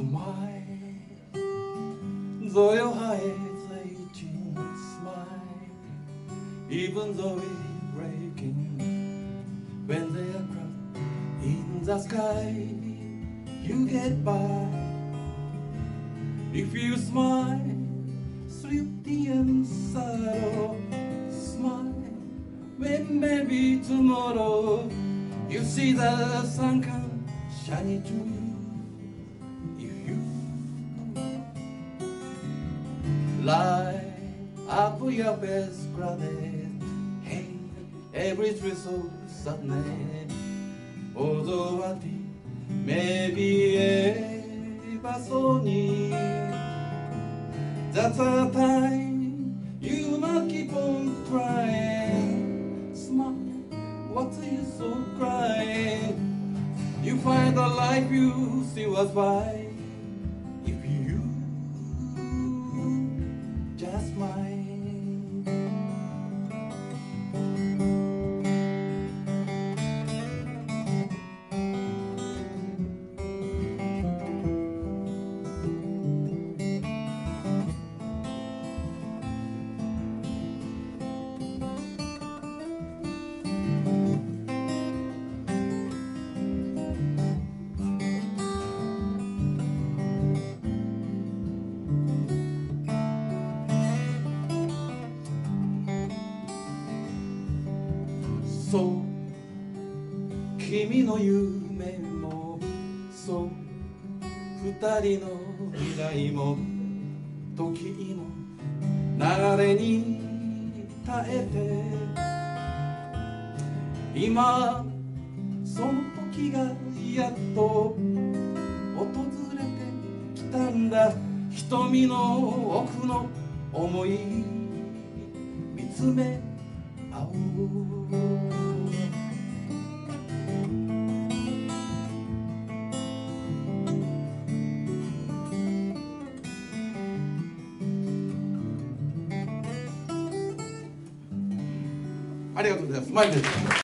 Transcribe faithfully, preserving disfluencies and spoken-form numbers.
smile, though your eyes aching, smile, even though it's breaking. When they are crushed in the sky, you get by. If you smile, thrifty and subtle, smile, when maybe tomorrow you see the sun come shining through. If you light up your best granite, hey, every trace of sadness, although what it may be ever so near, that's a time you must keep on trying. Smile, what's the use of crying? You find the life you see was by. If you just smile.そう君の夢もそう二人の未来も時の流れに耐えて、今その時がやっと訪れてきたんだ。瞳の奥の想い見つめ合おう。ありがとうございます。マイです。